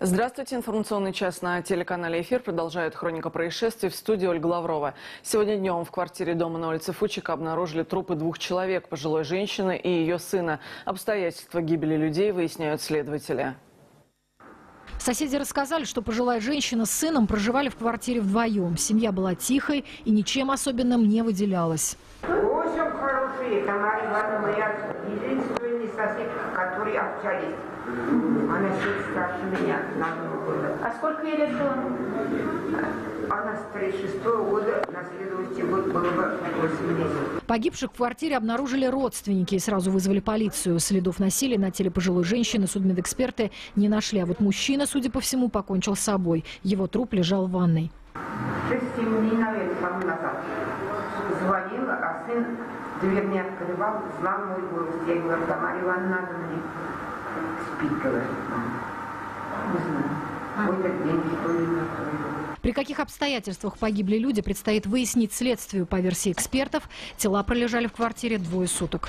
Здравствуйте. Информационный час на телеканале «Эфир» продолжает хроника происшествий. В студии Ольга Лаврова. Сегодня днем в квартире дома на улице Фучика обнаружили трупы двух человек, пожилой женщины и ее сына. Обстоятельства гибели людей выясняют следователи. Соседи рассказали, что пожилая женщина с сыном проживали в квартире вдвоем. Семья была тихой и ничем особенным не выделялась. Очень хорошие. Тамара Ивановна, моя единственный сосед, который общались. Она чуть старше меня на 2 года. А сколько ей лет было? Она с 36-го года, на следующий год было бы 8 месяцев. Погибших в квартире обнаружили родственники и сразу вызвали полицию. Следов насилия на теле пожилой женщины судмедэксперты не нашли. А вот мужчина, судя по всему, покончил с собой. Его труп лежал в ванной. 6-7 дней, наверное, тому назад звонила, а сын дверь не открывал, знал мой голос. Я говорю: Тамара Ивановна, надо мне. Спит, говорит, не знаю. В этот день что ли накрыло. При каких обстоятельствах погибли люди, предстоит выяснить следствию. По версии экспертов, тела пролежали в квартире 2 суток.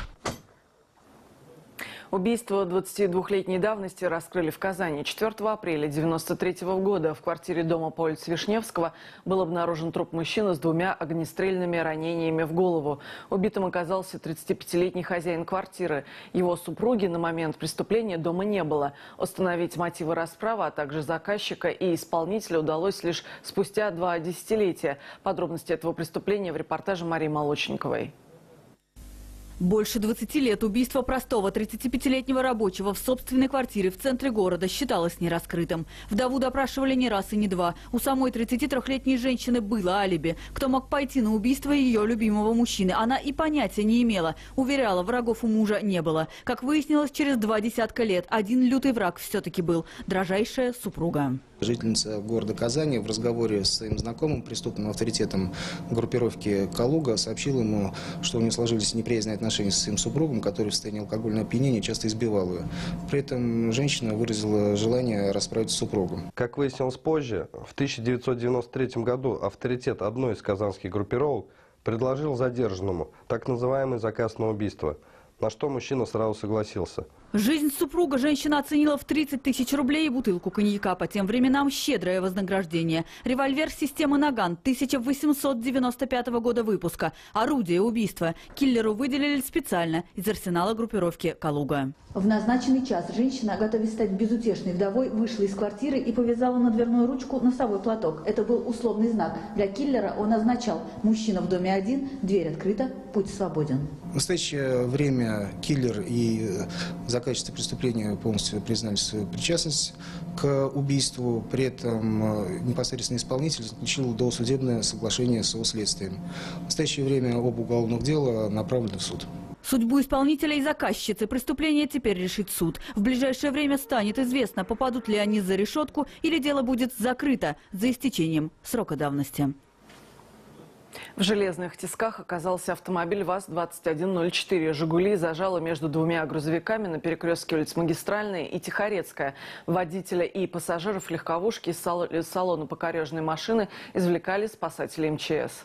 Убийство 22-летней давности раскрыли в Казани. 4 апреля 1993 года в квартире дома по улице Вишневского был обнаружен труп мужчины с 2 огнестрельными ранениями в голову. Убитым оказался 35-летний хозяин квартиры. Его супруги на момент преступления дома не было. Установить мотивы расправы, а также заказчика и исполнителя удалось лишь спустя 2 десятилетия. Подробности этого преступления в репортаже Марии Молочниковой. Больше 20 лет убийство простого 35-летнего рабочего в собственной квартире в центре города считалось нераскрытым. Вдову допрашивали не раз и не два. У самой 33-летней женщины было алиби. Кто мог пойти на убийство ее любимого мужчины, она и понятия не имела. Уверяла, врагов у мужа не было. Как выяснилось, через 20 лет один лютый враг все-таки был – дрожайшая супруга. Жительница города Казани в разговоре с своим знакомым, преступным авторитетом группировки «Калуга», сообщила ему, что у нее сложились неприязненные отношения с своим супругом, который в состоянии алкогольного опьянения часто избивал ее. При этом женщина выразила желание расправиться с супругом. Как выяснилось позже, в 1993 году авторитет одной из казанских группировок предложил задержанному так называемый заказ на убийство, на что мужчина сразу согласился. Жизнь супруга женщина оценила в 30 тысяч рублей и бутылку коньяка. По тем временам щедрое вознаграждение. Револьвер системы «Наган» 1895 года выпуска. Орудие убийства. Киллеру выделили специально из арсенала группировки «Калуга». В назначенный час женщина, готовясь стать безутешной вдовой, вышла из квартиры и повязала на дверную ручку носовой платок. Это был условный знак. Для киллера он означал: мужчина в доме один, дверь открыта, путь свободен. В настоящее время киллер и заказчица преступления полностью признали свою причастность к убийству. При этом непосредственный исполнитель заключил досудебное соглашение со следствием. В настоящее время оба уголовных дела направлены в суд. Судьбу исполнителя и заказчицы преступления теперь решит суд. В ближайшее время станет известно, попадут ли они за решетку или дело будет закрыто за истечением срока давности. В железных тисках оказался автомобиль ВАЗ-2104. «Жигули» зажало между 2 грузовиками на перекрестке улиц Магистральная и Тихорецкая. Водителя и пассажиров легковушки из салона покореженной машины извлекали спасатели МЧС.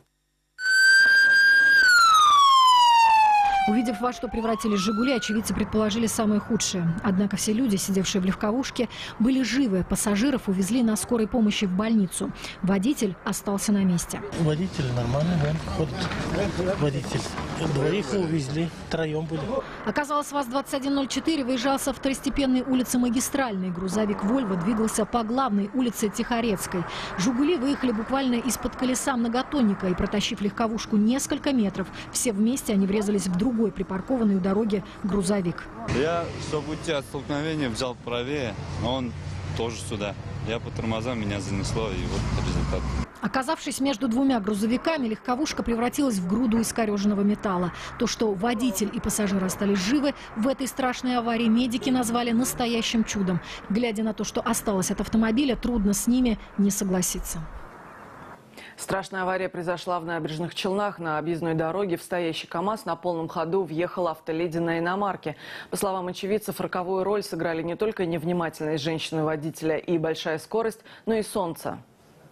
Увидев, во что превратились «Жигули», очевидцы предположили самое худшее. Однако все люди, сидевшие в легковушке, были живы. Пассажиров увезли на скорой помощи в больницу. Водитель остался на месте. Водитель нормальный, да, ходит. Водитель. 2 увезли, 3 были. Оказалось, ВАЗ-2104 выезжал со второстепенной улицы Магистральной. Грузовик «Вольво» двигался по главной улице Тихорецкой. «Жигули» выехали буквально из-под колеса многотонника и, протащив легковушку несколько метров, все вместе они врезались в другой припаркованный у дороги грузовик. Я, чтобы уйти от столкновения, взял правее, но он тоже сюда. Я по тормозам, меня занесло, и вот результат. Оказавшись между 2 грузовиками, легковушка превратилась в груду искореженного металла. То, что водитель и пассажиры остались живы, в этой страшной аварии медики назвали настоящим чудом. Глядя на то, что осталось от автомобиля, трудно с ними не согласиться. Страшная авария произошла в Набережных Челнах. На объездной дороге в стоящий КАМАЗ на полном ходу въехала автоледи на иномарке. По словам очевидцев, роковую роль сыграли не только невнимательность женщины-водителя и большая скорость, но и солнце.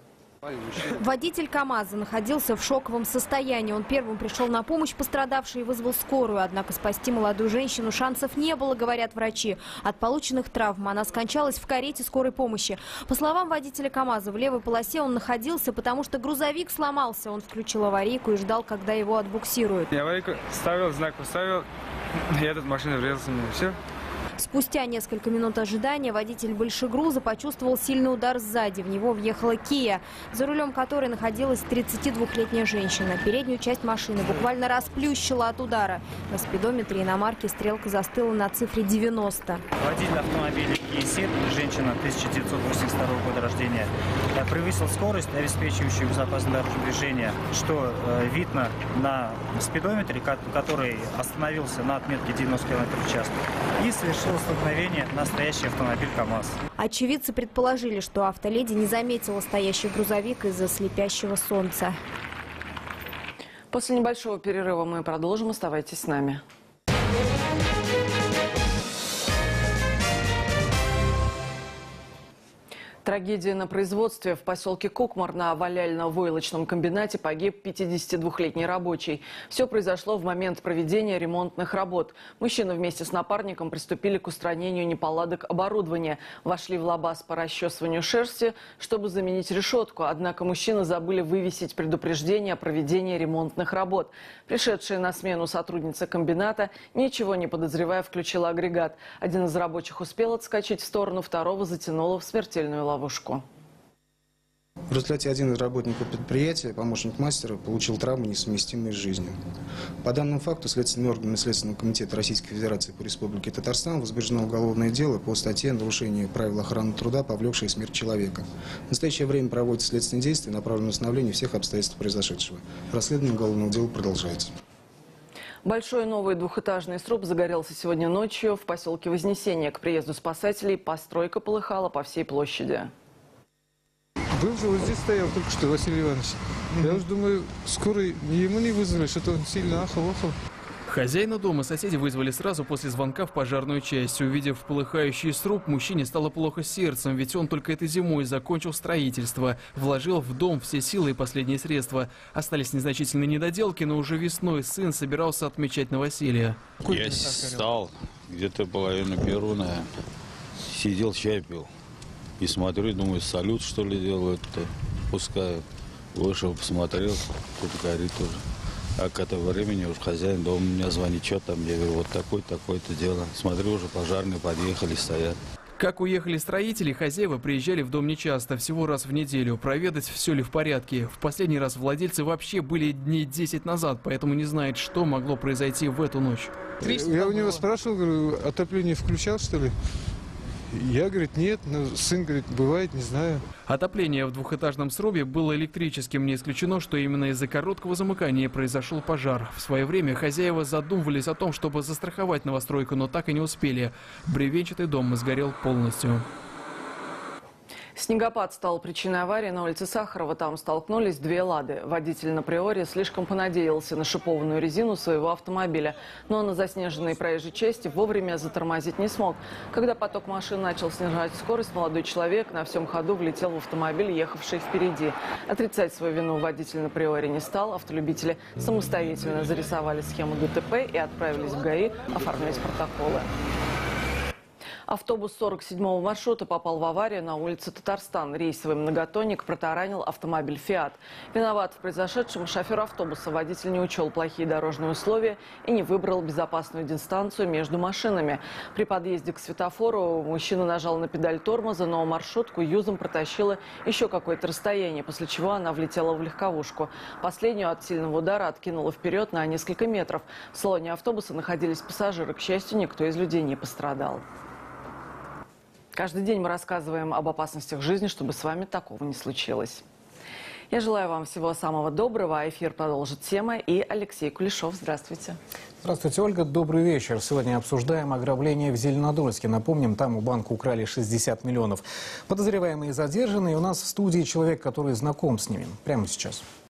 Водитель КАМАЗа находился в шоковом состоянии. Он первым пришел на помощь пострадавшей и вызвал скорую. Однако спасти молодую женщину шансов не было, говорят врачи. От полученных травм она скончалась в карете скорой помощи. По словам водителя КАМАЗа, в левой полосе он находился, потому что грузовик сломался. Он включил аварийку и ждал, когда его отбуксируют. Я аварийку ставил, знак поставил, и эта машина врезалась в меня. Все. Спустя несколько минут ожидания водитель большегруза почувствовал сильный удар сзади. В него въехала Kia, за рулем которой находилась 32-летняя женщина. Переднюю часть машины буквально расплющила от удара. На спидометре иномарки стрелка застыла на цифре 90. Водитель автомобиля Kia Ceed, женщина 1982 года рождения, превысил скорость, обеспечивающую безопасное дорожное движение, что видно на спидометре, который остановился на отметке 90 км в час, и совершил столкновение настоящий автомобиль КАМАЗ. Очевидцы предположили, что автоледи не заметила стоящий грузовик из-за слепящего солнца. После небольшого перерыва мы продолжим. Оставайтесь с нами. Трагедия на производстве. В поселке Кукмар на валяльно-войлочном комбинате погиб 52-летний рабочий. Все произошло в момент проведения ремонтных работ. Мужчина вместе с напарником приступили к устранению неполадок оборудования. Вошли в лабаз по расчесыванию шерсти, чтобы заменить решетку. Однако мужчины забыли вывесить предупреждение о проведении ремонтных работ. Пришедшая на смену сотрудница комбината, ничего не подозревая, включила агрегат. Один из рабочих успел отскочить в сторону, второго затянуло в смертельную ловушку. В результате один из работников предприятия, помощник мастера, получил травмы, несовместимые с жизнью. По данному факту следственными органами Следственного комитета Российской Федерации по Республике Татарстан возбуждено уголовное дело по статье «Нарушение правил охраны труда, повлекшее смерть человека». В настоящее время проводятся следственные действия, направленные на установление всех обстоятельств произошедшего. Расследование уголовного дела продолжается. Большой новый двухэтажный сруб загорелся сегодня ночью в поселке Вознесение. К приезду спасателей постройка полыхала по всей площади. Был же вот здесь стоял только что Василий Иванович. Я уж думаю, скорый ему не вызвали, что-то он сильно ахал-охал. Хозяина дома соседи вызвали сразу после звонка в пожарную часть. Увидев полыхающий сруб, мужчине стало плохо с сердцем, ведь он только этой зимой закончил строительство. Вложил в дом все силы и последние средства. Остались незначительные недоделки, но уже весной сын собирался отмечать новоселье. Я встал, где-то половина первого, наверное. Сидел, чай пил. И смотрю, думаю, салют, что ли, делают-то. Пускаю. Вышел, посмотрел, тут горит уже. А к этому времени уже хозяин дома меня звонит, что там. Я говорю, вот такое-то дело. Смотрю, уже пожарные подъехали, стоят. Как уехали строители, хозяева приезжали в дом нечасто, всего раз в неделю, проведать, все ли в порядке. В последний раз владельцы вообще были дней 10 назад, поэтому не знает, что могло произойти в эту ночь. Я у него спрашивал, говорю, отопление включал, что ли? Я, говорит, нет, но сын, говорит, бывает, не знаю. Отопление в двухэтажном срубе было электрическим. Не исключено, что именно из-за короткого замыкания произошел пожар. В свое время хозяева задумывались о том, чтобы застраховать новостройку, но так и не успели. Бревенчатый дом сгорел полностью. Снегопад стал причиной аварии на улице Сахарова. Там столкнулись две «Лады». Водитель на приоре слишком понадеялся на шипованную резину своего автомобиля. Но на заснеженной проезжей части вовремя затормозить не смог. Когда поток машин начал снижать скорость, молодой человек на всем ходу влетел в автомобиль, ехавший впереди. Отрицать свою вину водитель на приоре не стал. Автолюбители самостоятельно зарисовали схему ДТП и отправились в ГАИ оформлять протоколы. Автобус 47-го маршрута попал в аварию на улице Татарстан. Рейсовый многотонник протаранил автомобиль «Фиат». Виноват в произошедшем шофер автобуса. Водитель не учел плохие дорожные условия и не выбрал безопасную дистанцию между машинами. При подъезде к светофору мужчина нажал на педаль тормоза, но маршрутку юзом протащила еще какое-то расстояние, после чего она влетела в легковушку. Последнюю от сильного удара откинула вперед на несколько метров. В салоне автобуса находились пассажиры. К счастью, никто из людей не пострадал. Каждый день мы рассказываем об опасностях жизни, чтобы с вами такого не случилось. Я желаю вам всего самого доброго. А эфир продолжит тема и Алексей Кулешов. Здравствуйте. Здравствуйте, Ольга. Добрый вечер. Сегодня обсуждаем ограбление в Зеленодольске. Напомним, там у банка украли 60 миллионов. Подозреваемые задержаны. И у нас в студии человек, который знаком с ними. Прямо сейчас.